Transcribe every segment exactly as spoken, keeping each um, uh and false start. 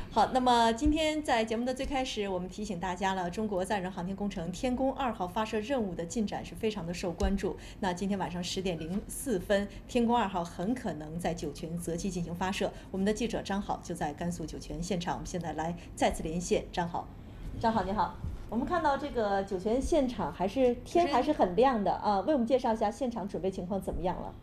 好，那么今天在节目的最开始，我们提醒大家了，中国载人航天工程天宫二号发射任务的进展是非常的受关注。那今天晚上十点零四分，天宫二号很可能在酒泉择机进行发射。我们的记者张好就在甘肃酒泉现场，我们现在来再次连线张好。张好，你好。我们看到这个酒泉现场还是天还是很亮的啊，为我们介绍一下现场准备情况怎么样了？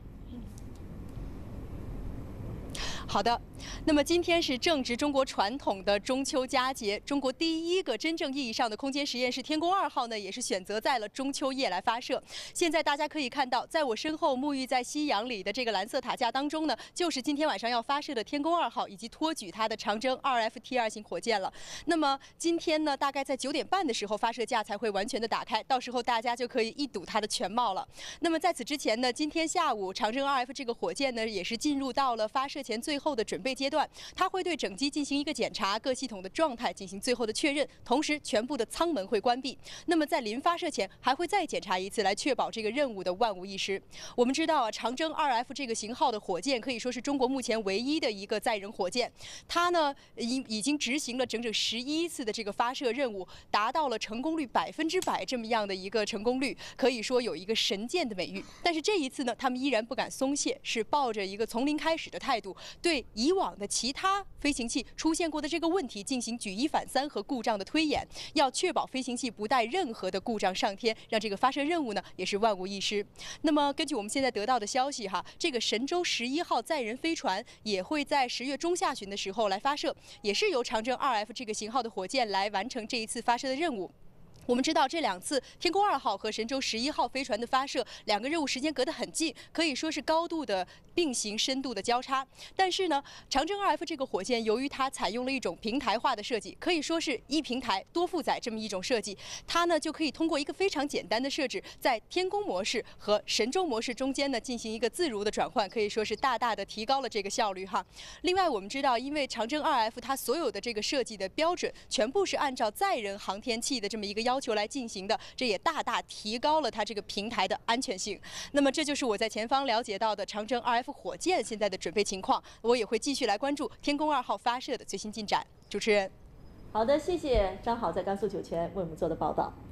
好的，那么今天是正值中国传统的中秋佳节，中国第一个真正意义上的空间实验室天宫二号呢，也是选择在了中秋夜来发射。现在大家可以看到，在我身后沐浴在夕阳里的这个蓝色塔架当中呢，就是今天晚上要发射的天宫二号以及托举它的长征 二 F T 二型火箭了。那么今天呢，大概在九点半的时候，发射架才会完全的打开，到时候大家就可以一睹它的全貌了。那么在此之前呢，今天下午长征 二 F 这个火箭呢，也是进入到了发射前最后的准备阶段，它会对整机进行一个检查，各系统的状态进行最后的确认，同时全部的舱门会关闭。那么在临发射前还会再检查一次，来确保这个任务的万无一失。我们知道啊，长征 二 F 这个型号的火箭可以说是中国目前唯一的一个载人火箭，它呢已已经执行了整整十一次的这个发射任务，达到了成功率百分之百这么样的一个成功率，可以说有一个神箭的美誉。但是这一次呢，他们依然不敢松懈，是抱着一个从零开始的态度，对以往的其他飞行器出现过的这个问题进行举一反三和故障的推演，要确保飞行器不带任何的故障上天，让这个发射任务呢也是万无一失。那么根据我们现在得到的消息哈，这个神舟十一号载人飞船也会在十月中下旬的时候来发射，也是由长征 二 F 这个型号的火箭来完成这一次发射的任务。我们知道这两次天宫二号和神舟十一号飞船的发射，两个任务时间隔得很近，可以说是高度的并行、深度的交叉。但是呢，长征 二 F 这个火箭由于它采用了一种平台化的设计，可以说是一平台多负载这么一种设计，它呢就可以通过一个非常简单的设置，在天宫模式和神舟模式中间呢进行一个自如的转换，可以说是大大的提高了这个效率哈。另外，我们知道，因为长征 二 F 它所有的这个设计的标准全部是按照载人航天器的这么一个要求。要求来进行的，这也大大提高了它这个平台的安全性。那么，这就是我在前方了解到的长征 二 F 火箭现在的准备情况。我也会继续来关注天宫二号发射的最新进展。主持人， 好的，谢谢张好在甘肃酒泉为我们做的报道。